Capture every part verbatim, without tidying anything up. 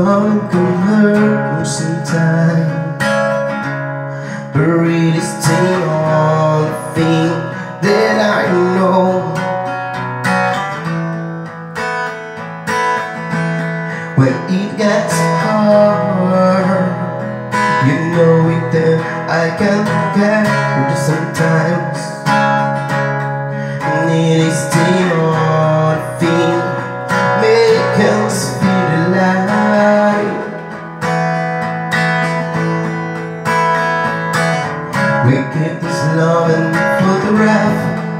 love can hurt sometimes, but really stay on the thing that I know. When it gets hard, you know it, then I can get through sometimes. And it is still on the thing, make us feel alive. We keep this love and photograph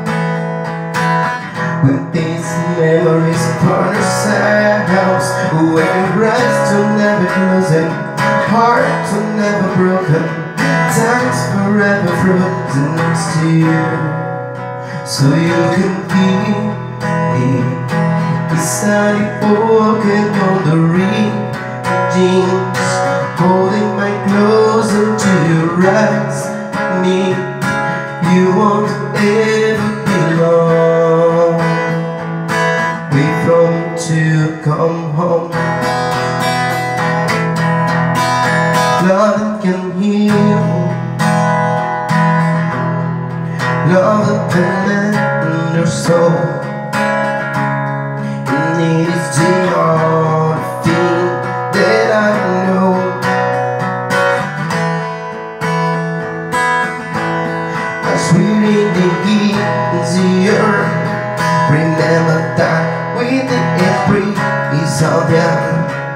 with these memories upon ourselves. When rise to never closing, heart to never broken, time's forever frozen next to you, so you can feel me beside you, walking on the jeans, holding my closer to your eyes. Me, you won't ever belong. Wait from to come home. Love can heal, love can mend your soul, and it is the only thing that I know. As we read the easier, remember that we did every is out there.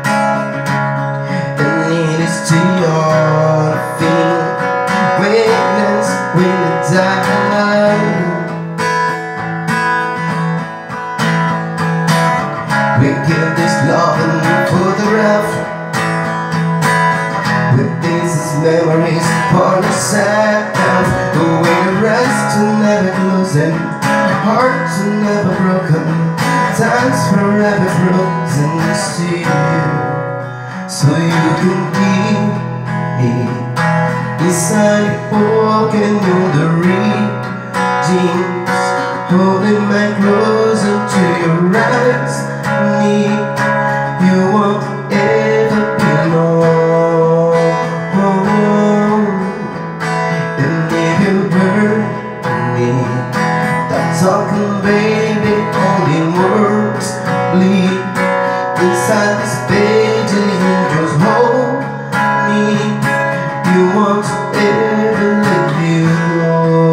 To your thing, witness when it die. We give this love and photograph with these memories upon ourselves. We rest to never closing, heart to never broken, time's forever frozen to you, so you can be me beside you, walking on the jeans, holding my closer to your eyes. Me, you won't ever belong. And if you hurt me, that talking baby only words bleed inside this page, and you just hold me. You won't ever let you go.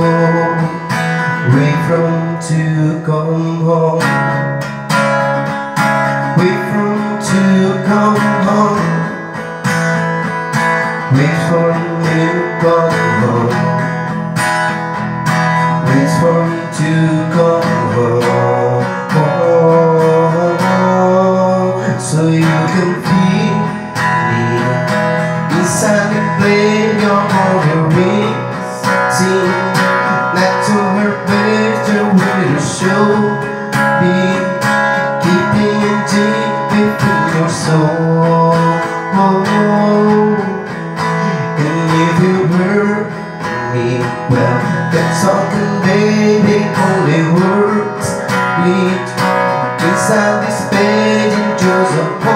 Wait from to come home. Wait from to come home. Wait for you to come home. Wait for you to come home, so you can feel me inside the blade of all your wings. See, not to her picture with a show, be keeping it deep within your soul. And if you hurt me, well, that talking baby only words bleed inside this page and just a